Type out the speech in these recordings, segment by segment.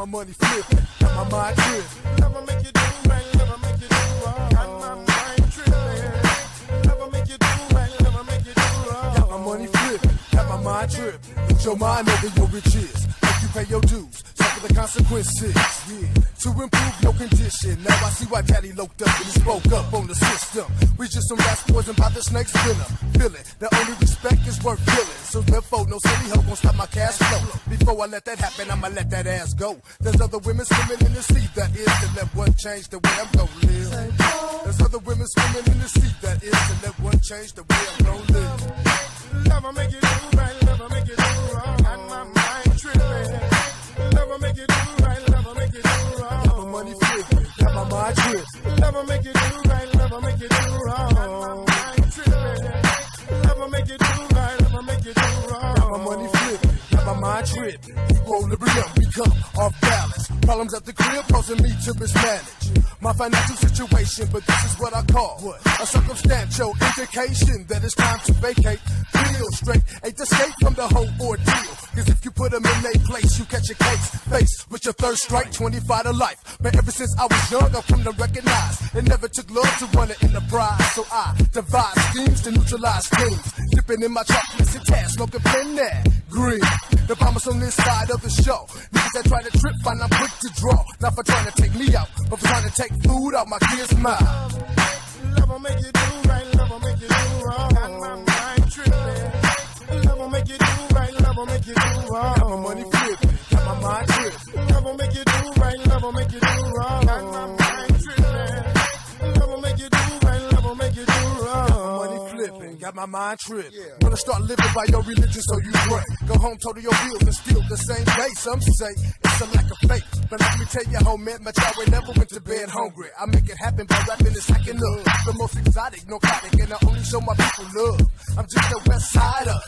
money flipping, got my mind tripping. Never make you do right, never make you do wrong. Got my mind tripping. Never make you do right, never make you do wrong. Got my money flipping, got my mind tripping. Put your mind over your riches, make you pay your dues, suffer the consequences. Yeah, to improve your condition. Now I see why Daddy loked up and he spoke up on the system. We just some rats poisoned by the snake's venom. Feel it, the only respect is worth killing. So therefore, no silly hoe gon' stop my cash flow. Before I let that happen, I'ma let that ass go. There's other women swimming in the sea, that is to let one change the way I'm gon' live. There's other women swimming in the sea, that is to let one change the way I'm gon' live. Never make you do right, never make you do wrong. Got my mind tripping. Never make you do right, never make you do wrong. Got my money flipping, got my mind tripping. Never make you do right, never make you do wrong. Got my mind tripping. Never make you do right, never make you do wrong. Got my money flipping, got my mind tripping. Equilibrium become off balance. Problems at the crib causing me to mismanage my financial situation, but this is what I call a circumstantial indication that it's time to vacate. Feel straight, ain't escape from the whole ordeal. Cause if you put them in their place, you catch a case. Face with your third strike, 25 to life. But ever since I was young, I've come to recognize it never took love to run an enterprise. So I devise schemes to neutralize things. Dipping in my chocolates and tats, smoking pen there. Green, the bombers on this side of the show. Niggas that try to trip, find I'm quick to draw. Not for trying to take me out, but for trying to take food out my kids' mouth. Never make you do right, never make you do wrong. Got my mind tripping. Never make you do right, never make you do wrong. Got my money flipping, got my mind tripping. Never make you do right, never make you do wrong. Got my mind tripping. Never make you do right, never make you do wrong. Got my money flipping, got my mind tripping. Wanna start living by your religion, so you pray. Go home, total your bills, and steal the same day. Some say it's a lack of faith, but let me tell you, homie, my child never went to bed hungry. I make it happen by rapping and stacking up. The most exotic, narcotic, and I only show my people love. I'm just a West Sider,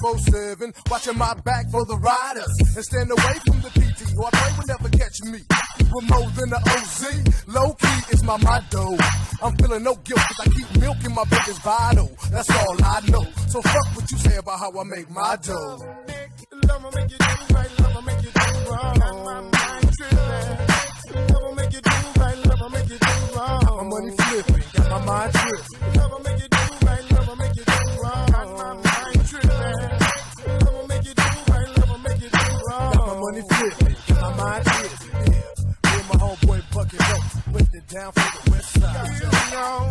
24/7, watching my back for the riders, and stand away from the PT, who I pray will never catch me. We're more than the OZ, low key is my motto. I'm feeling no guilt, cause I keep milking my baby's bottle. That's all I know. So fuck what you say about how I make my dough. Never make you do right, never make you do wrong. Got my mind tripping. Never make you do right, never make you do wrong. Got my money flipping, got my mind tripping. Never make you do right, never make you do wrong. Got my mind tripping. Never make you do right, never make you do wrong. Got my money flipping, got my mind tripping. Yeah, me and my homeboy Bucket Rope put it down for the West Side. You know,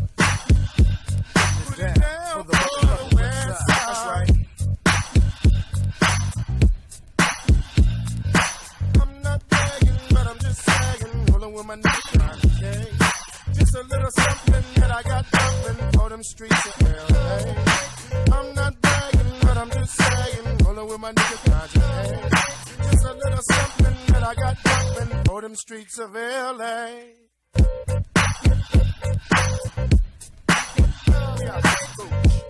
Put it down for the West Side. That's right. I'm not begging, but I'm just saying, rolling with my niggas, okay? Just a little something that I got dumping for them streets of LA. I'm not begging, but I'm just saying, rolling with my niggas, okay? Just a little something that I got dumping for them streets of LA. We are